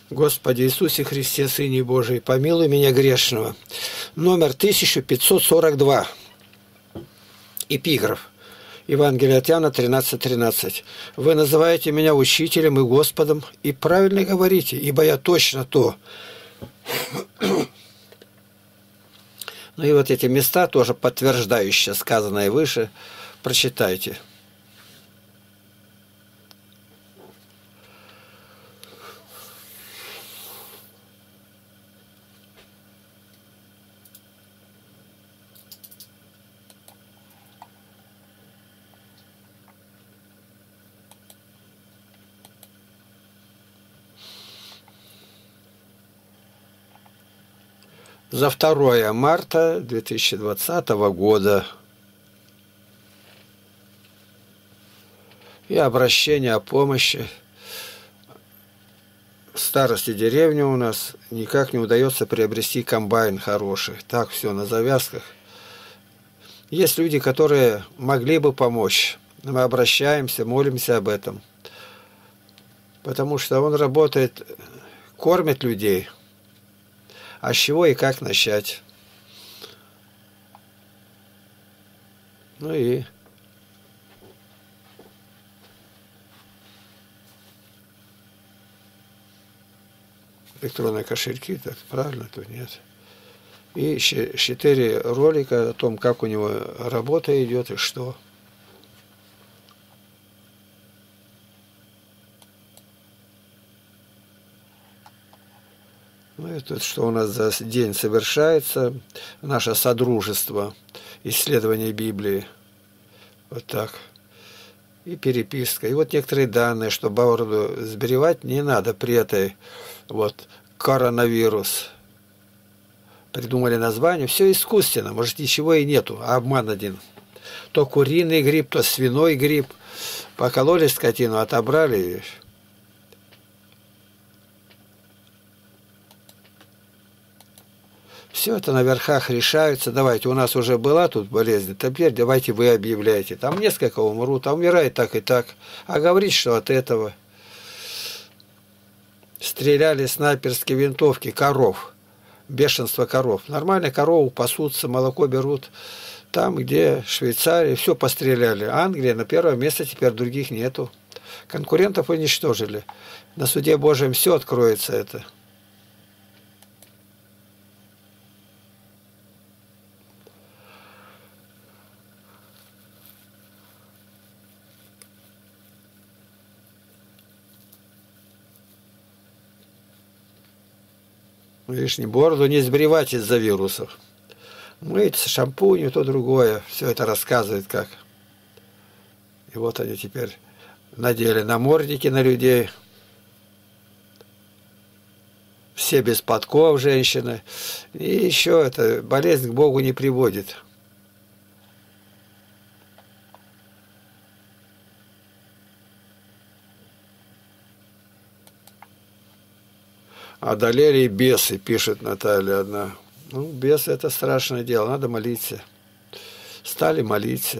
Господи Иисусе Христе, Сыне Божий, помилуй меня грешного. Номер 1542. Эпиграф. Евангелие от Иоанна 13:13. Вы называете меня учителем и Господом, и правильно говорите, ибо я точно то. Ну и вот эти места, тоже подтверждающие сказанное выше, прочитайте. За 2 марта 2020 года. И обращение о помощи. В старости деревни у нас никак не удается приобрести комбайн хороший. Так все на завязках. Есть люди, которые могли бы помочь. Мы обращаемся, молимся об этом. Потому что он работает, кормит людей. А с чего и как начать? Ну и электронные кошельки, так правильно, тут нет. И 4 ролика о том, как у него работа идет и что. Ну и тут, что у нас за день совершается, наше содружество, исследование Библии. Вот так. И переписка. И вот некоторые данные, что бороду сбривать не надо при этой вот коронавирус. Придумали название. Все искусственно. Может, ничего и нету, а обман один. То куриный грипп, то свиной грипп. Покололи скотину, отобрали. Все это на верхах решаются. Давайте, у нас уже была тут болезнь, теперь давайте вы объявляйте. Там несколько умрут, а умирает так и так. А говорить, что от этого стреляли снайперские винтовки коров. Бешенство коров. Нормально корову пасутся, молоко берут. Там, где Швейцария, все постреляли. Англия на первое место, теперь других нету. Конкурентов уничтожили. На суде Божьем все откроется это. Лишний бороду не сбривать из-за вирусов. Мыться, шампунью, то другое. Все это рассказывает как. И вот они теперь надели намордники на людей. Все без подков женщины. И еще это болезнь к Богу не приводит. Одолели бесы, пишет Наталья одна. Ну, бесы это страшное дело, надо молиться. Стали молиться.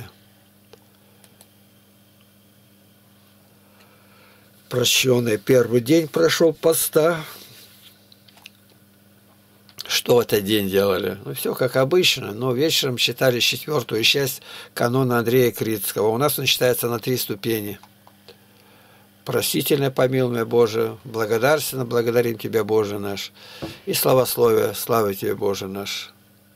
Прощенный первый день прошел поста. Что в этот день делали? Ну, все как обычно, но вечером читали 4-ю часть канона Андрея Критского. У нас он считается на 3 ступени. Простительное помилуй, Боже, благодарственно благодарим Тебя, Боже наш. И славословие, слава Тебе, Боже наш.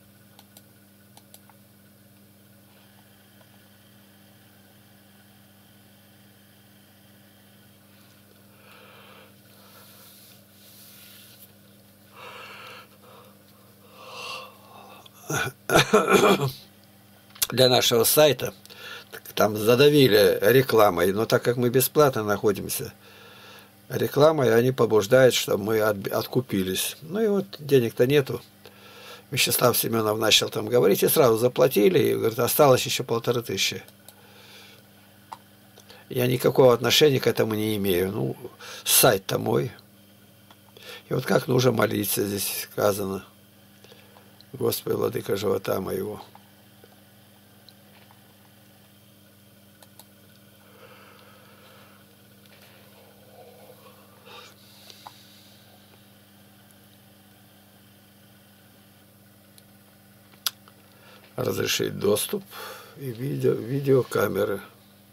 Для нашего сайта там задавили рекламой, но так как мы бесплатно находимся, рекламой они побуждают, чтобы мы откупились. Ну и вот денег-то нету. Вячеслав Семенов начал там говорить, и сразу заплатили, и говорит, осталось еще 1500. Я никакого отношения к этому не имею. Ну, сайт-то мой. И вот как нужно молиться, здесь сказано. Господи, владыка живота моего. разрешить доступ и видеокамеры.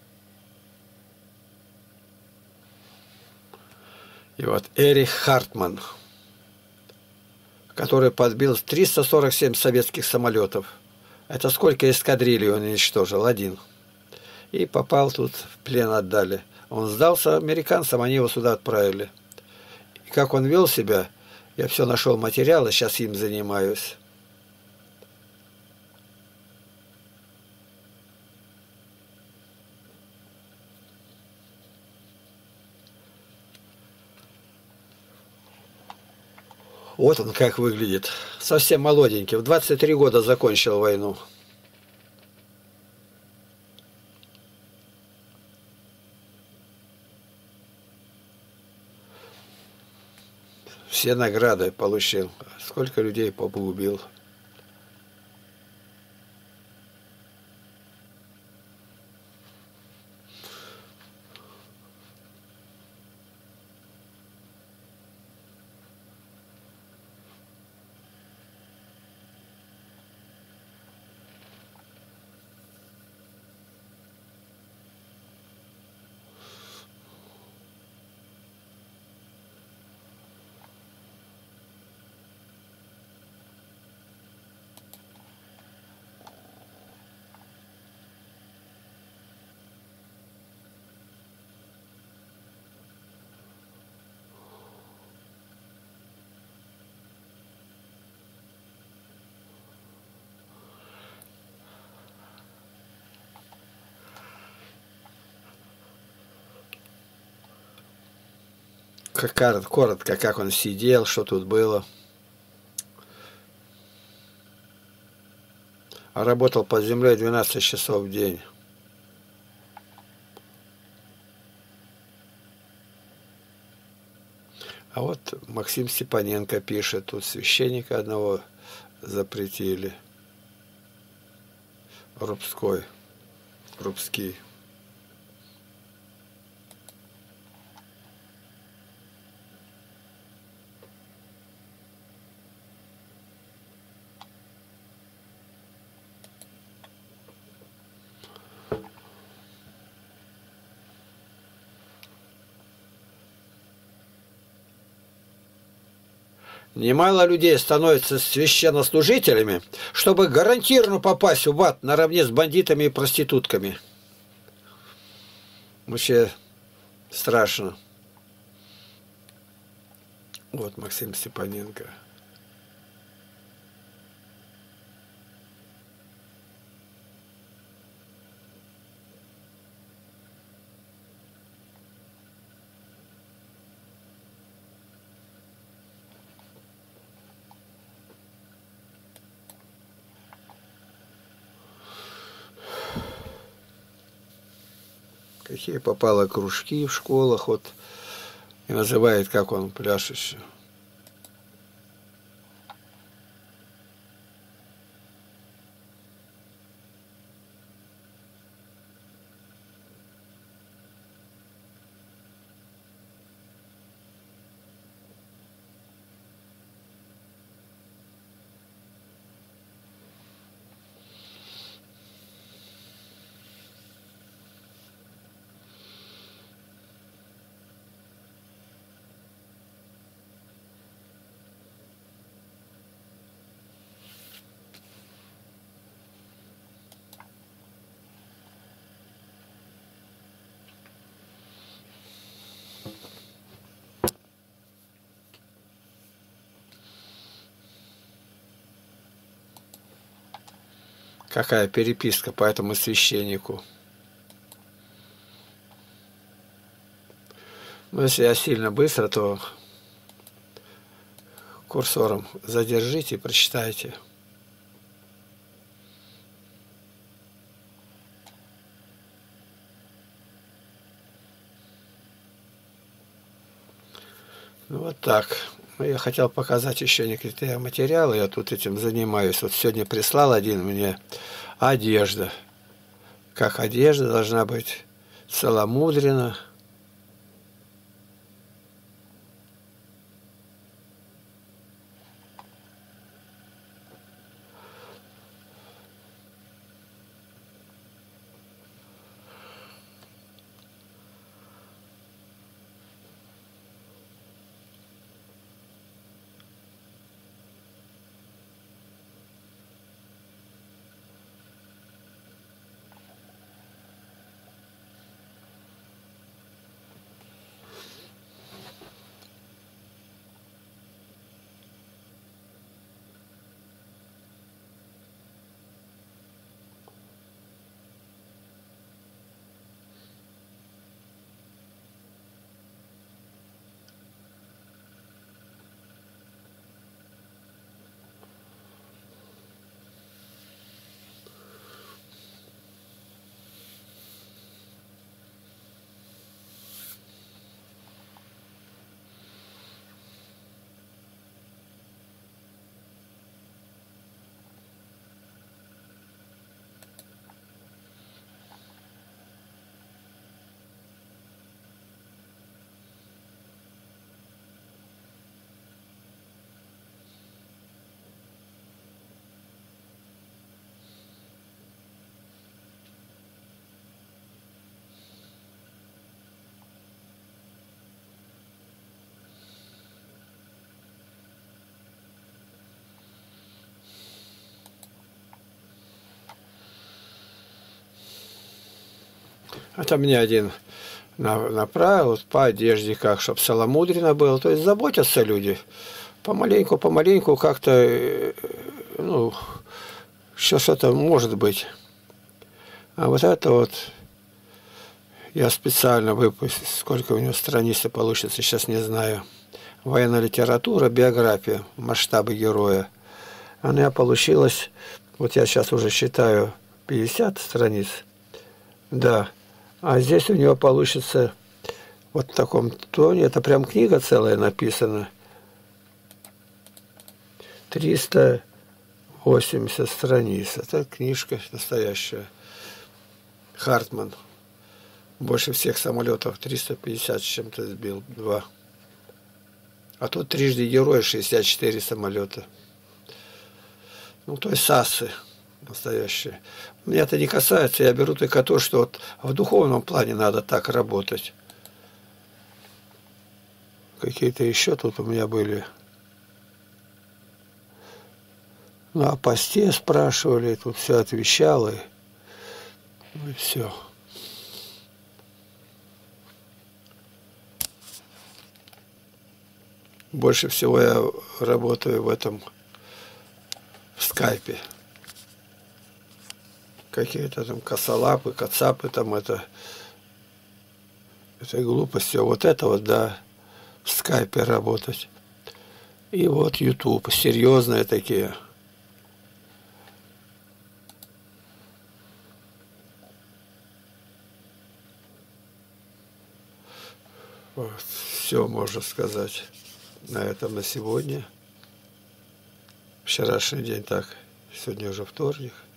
И вот Эрих Хартман, который подбил 347 советских самолетов. Это сколько эскадрилий он уничтожил? Один. И попал тут, в плен отдали. Он сдался американцам, они его сюда отправили. И как он вел себя, я все нашел материалы, сейчас им занимаюсь. Вот он как выглядит. Совсем молоденький. В 23 года закончил войну. Все награды получил. Сколько людей погубил. Коротко, как он сидел, что тут было. А работал под землей 12 часов в день. А вот Максим Степаненко пишет, тут священника одного запретили. Рубский. Немало людей становятся священнослужителями, чтобы гарантированно попасть в ад наравне с бандитами и проститутками. Вообще страшно. Вот Максим Степаненко. Какие попало кружки в школах, вот, и называет, как он пляшет. Какая переписка по этому священнику. Но если я сильно быстро, то курсором задержите и прочитайте. Ну, вот так. Я хотел показать еще некоторые материалы, я тут этим занимаюсь. Вот сегодня прислал один мне одежда. Как одежда должна быть целомудрена. Это мне один направил по одежде, как, чтобы целомудренно было. То есть заботятся люди. Помаленьку, как-то, ну, еще что-то может быть. А вот это вот я специально выпустил, сколько у него страниц получится, сейчас не знаю. Военная литература, биография, масштабы героя. Она получилась, вот я сейчас уже считаю, 50 страниц. Да. А здесь у него получится вот в таком тоне, это прям книга целая написана. 380 страниц. Это книжка настоящая. Хартман. Больше всех самолетов 350 с чем-то сбил. 2. А тут трижды герой 64 самолета. Ну, то есть САСы настоящие. Меня это не касается, я беру только то, что вот в духовном плане надо так работать. Какие-то еще тут у меня были. Ну, о посте спрашивали, тут все отвечал, и все. Больше всего я работаю в этом, в скайпе. Какие-то там косолапы, кацапы, там это глупость. Вот это вот, да, в скайпе работать. И вот YouTube, серьезные такие. Вот, все можно сказать на этом на сегодня. Вчерашний день так, сегодня уже вторник.